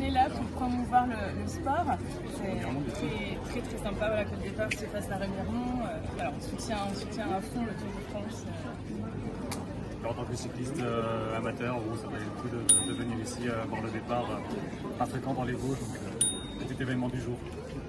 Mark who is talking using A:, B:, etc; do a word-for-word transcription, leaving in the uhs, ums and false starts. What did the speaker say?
A: est là pour promouvoir le, le sport. C'est très, très très sympa voilà, que le départ se fasse à Remiremont. Euh, voilà, on, soutient, on soutient à fond le Tour de France.
B: En tant que cycliste euh, amateur, bon, ça valait le coup de, de venir ici euh, voir le départ, euh, pas fréquent dans les Vosges, donc euh, petit événement du jour.